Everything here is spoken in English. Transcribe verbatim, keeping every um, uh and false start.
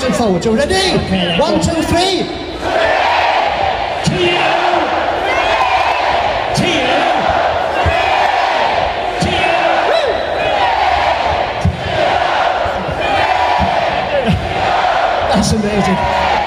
facing forward. You ready? Okay, One, two, three. Tio! Tio! Tio! That's amazing.